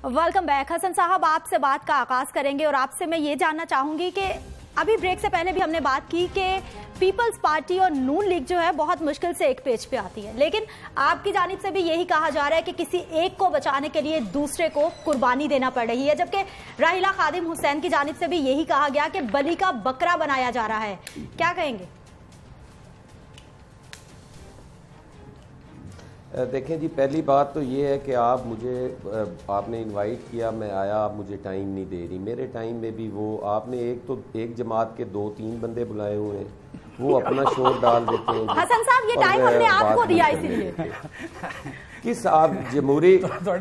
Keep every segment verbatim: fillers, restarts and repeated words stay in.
Welcome back. Hasan साहब, आपसे बात का आगाज करेंगे और आपसे मैं ये जानना चाहूंगी कि अभी ब्रेक से पहले भी हमने बात की कि पीपल्स पार्टी और नून लीग जो है बहुत मुश्किल से एक पेज पे आती है, लेकिन आपकी जानिब से भी यही कहा जा रहा है कि किसी एक को बचाने के लिए दूसरे को कुर्बानी देना पड़ रही है, जबकि राहिला खादिम हुसैन की जानिब से भी यही कहा गया कि बलि का बकरा बनाया जा रहा है। क्या कहेंगे? देखें जी, पहली बात तो ये है कि आप मुझे आपने इनवाइट किया, मैं आया, आप मुझे टाइम नहीं दे रही। मेरे टाइम में भी वो आपने एक तो एक जमात के दो तीन बंदे बुलाए हुए हैं, वो अपना शोर डाल देते हैं। हसन साहब, ये टाइम हमने आपको दिया इसीलिए। किस आप जमहूरी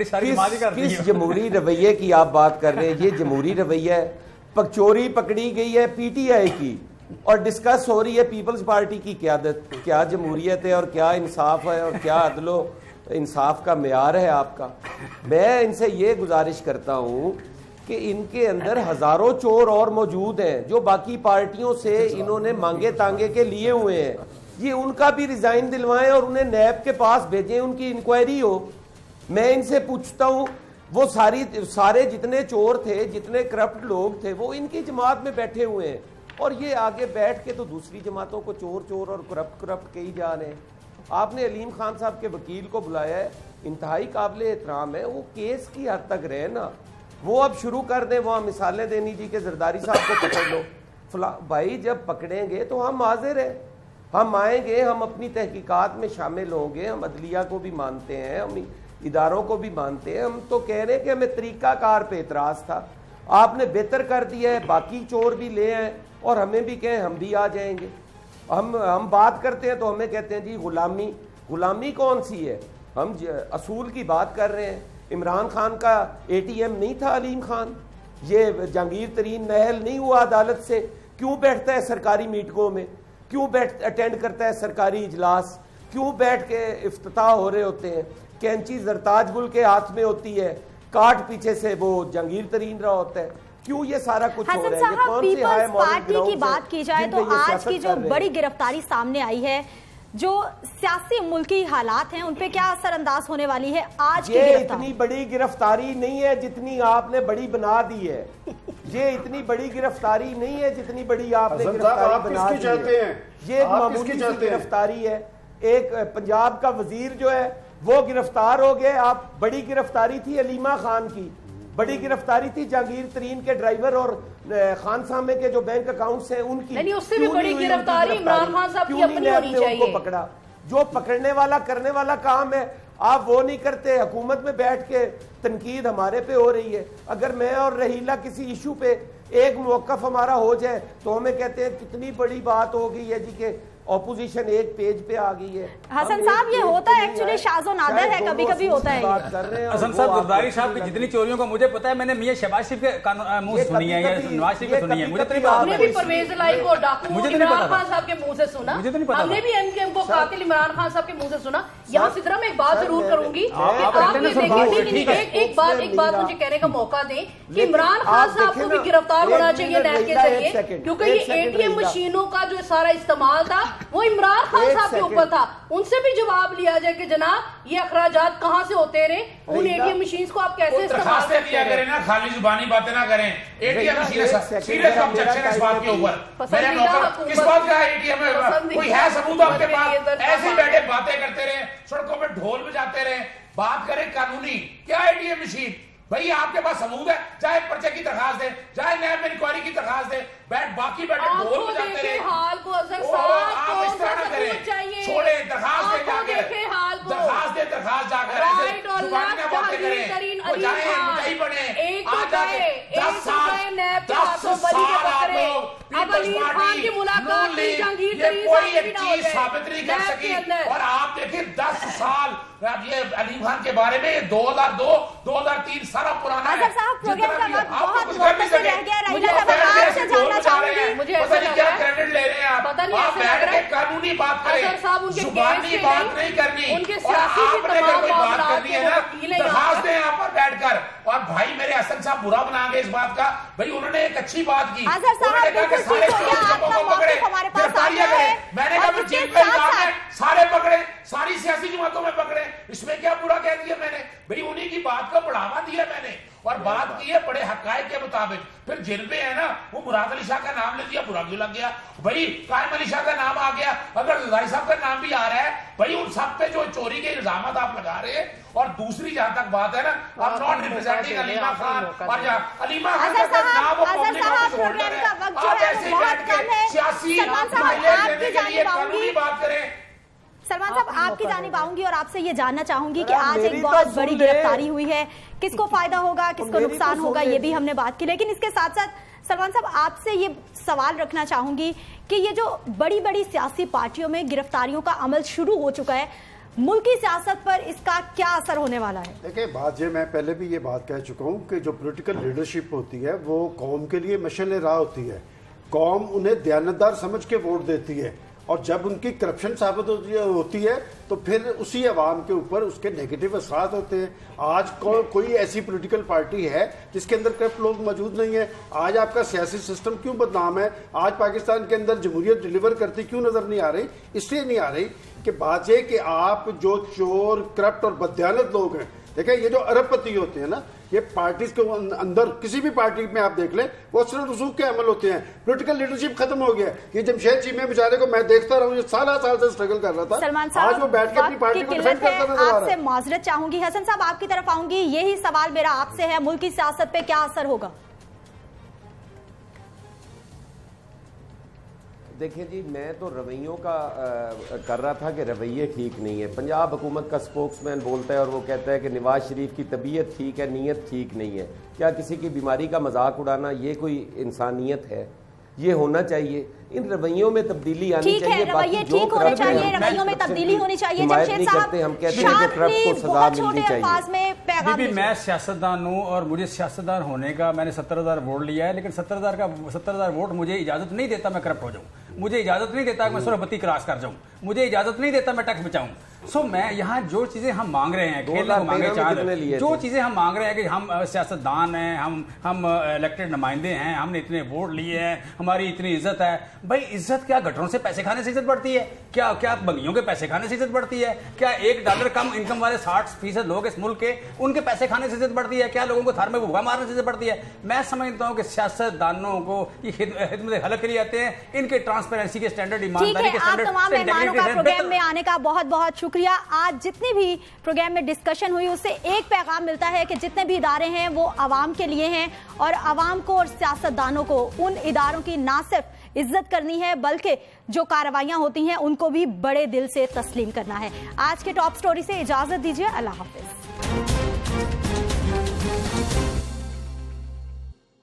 किस जमहूरी रवैये की आप बात कर रहे हैं? ये जमहूरी रवैया है। पकचोरी पकड़ी गई है पीटीआई की और डिस्कस हो रही है पीपल्स पार्टी की क़यादत। क्या जमहूरियत है और क्या इंसाफ है और क्या अदलो इंसाफ का मेयार है आपका? मैं इनसे ये गुजारिश करता हूँ कि इनके अंदर हज़ारों चोर और मौजूद हैं जो बाकी पार्टियों से इन्होंने मांगे तांगे के लिए हुए हैं। ये उनका भी रिज़ाइन दिलवाएं और उन्हें नैब के पास भेजें, उनकी इंक्वायरी हो। मैं इनसे पूछता हूँ, वो सारी सारे जितने चोर थे, जितने करप्ट लोग थे, वो इनकी जमात में बैठे हुए हैं और ये आगे बैठ के तो दूसरी जमातों को चोर चोर और करप्ट करप्ट कही जा रहे हैं। आपने अलीम खान साहब के वकील को बुलाया है, इंतहाई काबिल एहतराम है, वो केस की हद तक रहे ना, वो अब शुरू कर दें वहाँ मिसालें देनी जी के जरदारी साहब को पकड़ लो फला। भाई जब पकड़ेंगे तो हम हाजिर हैं, हम आएंगे, हम अपनी तहकीकात में शामिल होंगे, हम अदलिया को भी मानते हैं, हम इदारों को भी मानते हैं। हम तो कह रहे हैं कि हमें तरीक़ाकार पे एतराज़ था, आपने बेहतर कर दिया है, बाकी चोर भी ले आए और हमें भी कहें हम भी आ जाएंगे। हम हम बात करते हैं तो हमें कहते हैं जी गुलामी। गुलामी कौन सी है? हम असूल की बात कर रहे हैं। इमरान खान का एटीएम नहीं था अलीम खान, ये जहांगीर तरीन महल नहीं हुआ अदालत से। क्यों बैठता है सरकारी मीटिंगों में, क्यों बैठ अटेंड करता है सरकारी इजलास, क्यों बैठ के इफ्तिताह हो रहे होते हैं? कैंची जरताज गुल के हाथ में होती है, काट पीछे से वो जहांगीर तरीन रहा होता है। क्यों ये सारा कुछ हो रहा है? ये कौन सी हाई मॉडल पार्टी की बात की जाए तो आज की जो बड़ी गिरफ्तारी सामने आई है, जो सियासी मुल्की हालात हैं, उन पे क्या असरअंदाज होने वाली है आज की गिरफ्तारी? इतनी बड़ी गिरफ्तारी नहीं है जितनी आपने बड़ी बना दी है। ये इतनी बड़ी गिरफ्तारी नहीं है जितनी बड़ी आपने गिरफ्तारी बना दी है। ये एक मामूली सी गिरफ्तारी है। एक पंजाब का वजीर जो है वो गिरफ्तार हो गए। आप बड़ी गिरफ्तारी थी अलीमा खान की, बड़ी गिरफ्तारी थी जहांगीर तरीन के ड्राइवर और खान सामे के जो बैंक अकाउंट्स हैं उनकी। नहीं, उससे भी बड़ी गिरफ्तारी इमरान खान साहब की अपनी होनी चाहिए। उनको पकड़ा, जो पकड़ने वाला करने वाला काम है, आप वो नहीं करते। हुकूमत में बैठ के तनकीद हमारे पे हो रही है। अगर मैं और रहीला किसी इशू पे एक मौक़िफ़ हमारा हो जाए तो हमें कहते हैं कितनी बड़ी बात हो गई है जी के ऑपोजिशन एक पेज पे आ गई है। हसन साहब, ये होता है एक्चुअली, शाज़ो नादर है, कभी कभी होता है। हसन साहब, जरदारी साहब की जितनी चोरियों को मुझे पता है, मैंने मियां शहबाज शरीफ के मुंह से सुनी है या नवाज शरीफ के सुनी है। मुझे तो नहीं पता। हमने भी परवेज लाई को डाकू इमरान खान साहब के मुंह से सुना, मुझे तो नहीं पता। हमने भी एमकेएम को कातिल इमरान खान साहब के मुंह से सुना। यहाँ सिद्रा में एक बात जरूर करूंगी कि आप ये देखिए, एक बात एक बात मुझे कहने का मौका दें कि इमरान खान साहब को भी गिरफ्तार होना चाहिए नैब के जरिए, क्योंकि ये एटीएम मशीनों का जो सारा इस्तेमाल था वो इमरान खान साहब के ऊपर था। उनसे भी जवाब लिया जाए कि जनाब ये अखराजात कहाँ से होते रहे, उन एटीएम मशीन को आप कैसे इस्तेमाल किया करें ना, खाली जुबानी बातें ना करें। एटीएम मशीन सीरियस ऑब्जेक्शन है इस बात के ऊपर। मेरे नौकर किस बात का एटीएम है? कोई है सबूत आपके पास? ऐसे बैठे बातें करते रहे, सड़कों में ढोल बजाते रहे, बात करें कानूनी। क्या एटीएम मशीन? भाई आपके पास सबूत है, चाहे पर्चे की दरखास्त दे, चाहे नैब में इंक्वायरी की दरखास्त दे, बैठ बाकी बैठे ढोल बजाते रहे। हाल को अजहर आप इस तरह ना करें, छोड़े दरखास्त दे जाकर, दरखास्त दे दरखास्त जाकर ऐसे जुबानियां बातें करें, वो जाए मुद्दई बने, आ जाके दस साल दस साल आप लोग पीपल्स पार्टी नून लीग ये कोई एक चीज साबित नहीं कर सकी। और आप देखिए दस साल ये अलीम खान के बारे में दो हजार दो दो हजार तीन सारा पुराना है। आपको कुछ कर नहीं सके। मुझे पता नहीं क्या क्रेडिट ले रहे हैं आप। आप बैठ के कानूनी बात करें, जुबानी बात नहीं करनी। और आपने अगर कोई बात करनी है ना, दरखास्त दें यहाँ पर बैठकर। और भाई मेरे हसन साहब बुरा बनाएंगे इस बात का, भाई उन्होंने एक अच्छी बात की, उन्होंने कहा कि सारे चोरों को पकड़े, गिरफ्तारियां करें। मैंने कहा जेल में सारे पकड़े, सारी सियासी जमातों में पकड़े, इसमें क्या बुरा कह दिया मैंने? भाई उन्हीं की बात को बढ़ावा दिया मैंने और बात की है बड़े हकायक के मुताबिक। फिर जिन पे है ना वो मुराद अली शाह का नाम ले दिया, बुरा क्यों लग गया भाई? कायम अली शाह का नाम आ गया, अगर जरदारी साहब का नाम भी आ रहा है भाई, उन सब पे जो चोरी के इल्जाम आप लगा रहे हैं। और दूसरी जहां तक बात है ना, आप नॉट रिप्रेजेंटिंग अलीमा खान, और जहाँ अलीमा खान का नाम वो पब्लिक ऑफिस होल्डर है, आप ऐसे बैठ के सियासी लेने के लिए कानूनी बात करें। सलमान साहब, आपकी जानिब आऊंगी और आपसे ये जानना चाहूंगी कि आज एक बहुत बड़ी गिरफ्तारी हुई है, किसको फायदा होगा, किसको नुकसान होगा, ये भी हमने बात की। लेकिन इसके साथ साथ सलमान साहब आपसे ये सवाल रखना चाहूंगी कि ये जो बड़ी बड़ी सियासी पार्टियों में गिरफ्तारियों का अमल शुरू हो चुका है, मुल्की सियासत पर इसका क्या असर होने वाला है? देखिए बात ये, मैं पहले भी ये बात कह चुका हूँ कि जो पॉलिटिकल लीडरशिप होती है वो कौम के लिए मशाल राह होती है। कौम उन्हें दयानतदार समझ के वोट देती है और जब उनकी करप्शन साबित होती है तो फिर उसी अवाम के ऊपर उसके नेगेटिव असरात होते हैं। आज को, कोई ऐसी पॉलिटिकल पार्टी है जिसके अंदर करप्ट लोग मौजूद नहीं है? आज आपका सियासी सिस्टम क्यों बदनाम है? आज पाकिस्तान के अंदर जमहूरियत डिलीवर करती क्यों नजर नहीं आ रही? इसलिए नहीं आ रही कि बात यह कि आप जो चोर, करप्ट और बदयानत लोग हैं, देखिए ये जो अरबपति होते हैं ना, ये पार्टीज के अंदर किसी भी पार्टी में आप देख लें वो सिर्फ रसूख के अमल होते हैं। पॉलिटिकल लीडरशिप खत्म हो गया। ये जमशेद चीमे बेचारे को मैं देखता रहा हूँ, ये साल साल से स्ट्रगल कर रहा था, सलमान आज वो बैठ के अपनी पार्टी को डिफेंड करता नजर आ रहा है। आपसे माजरत चाहूंगी, हसन साहब आपकी तरफ आऊंगी, यही सवाल मेरा आपसे है, मुल्की सियासत पे क्या असर होगा? देखिए जी, मैं तो रवैयों का आ, कर रहा था कि रवैये ठीक नहीं है। पंजाब हुकूमत का स्पोक्समैन बोलता है और वो कहता है कि नवाज शरीफ की तबीयत ठीक है, नीयत ठीक नहीं है। क्या किसी की बीमारी का मजाक उड़ाना ये कोई इंसानियत है? ये होना चाहिए, इन रवैयों में तब्दीली आनी ठीक चाहिए। है, रवैये ठीक होने चाहिए, रवैयों में तब्दीली होनी चाहिए। जमशेद साहब, हम कहते हैं कि ट्रक को सजा मिलनी चाहिए। भी मैं सियासतदान हूँ और मुझे सियासतदान होने का, मैंने सत्तर हजार वोट लिया है, लेकिन सत्तर हजार का सत्तर हजार वोट मुझे इजाजत नहीं देता मैं करप्ट हो जाऊँ, मुझे इजाजत नहीं देता मैं सरहदी क्रॉस कर जाऊँ, मुझे इजाजत नहीं देता मैं टैक्स बचाऊँ। सो मैं यहाँ जो चीजें हम मांग रहे हैं, खेलने को मांगे चाहे, जो चीजें हम मांग रहे हैं कि हम सियासतदान हैं, हम हम इलेक्टेड नुमाइंदे हैं, हमने इतने वोट लिए हैं, हमारी इतनी इज्जत है। भाई इज्जत क्या गटरों से पैसे खाने से इज्जत बढ़ती है? क्या क्या बंगियों के पैसे खाने से इज्जत बढ़ती है? क्या एक डॉलर कम इनकम वाले साठ फीसद लोग इस मुल्क के, उनके पैसे खाने से इज्जत बढ़ती है? क्या लोगों को थार में भूखा मारने से इज्जत बढ़ती है? मैं समझता हूँ कि सियासतदानों को ये खिदमत हलक के लिए आते हैं, इनके ट्रांसपेरेंसी के स्टैंडर्ड, ईमानदारी के स्टैंडर्ड, तमाम मेहमानों का प्रोग्राम में आने का बहुत बहुत शुक्रिया। आज जितनी भी प्रोग्राम में डिस्कशन हुई उससे एक पैगाम मिलता है कि जितने भी इदारे हैं वो आवाम के लिए हैं और आवाम को और सियासतदानों को उन इदारों की ना सिर्फ इज्जत करनी है बल्कि जो कार्रवाइयां होती हैं उनको भी बड़े दिल से तस्लीम करना है। आज के टॉप स्टोरी से इजाजत दीजिए, अल्लाह हाफिज।